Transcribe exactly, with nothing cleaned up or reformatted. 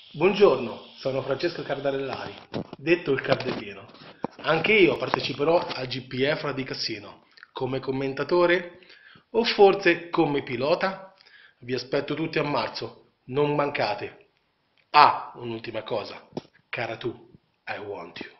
Buongiorno, sono Francesco Cardarellari, detto il Cardellino. Anche io parteciperò al G P E di Cassino, come commentatore o forse come pilota? Vi aspetto tutti a marzo, non mancate. Ah, un'ultima cosa, cara tu, I want you.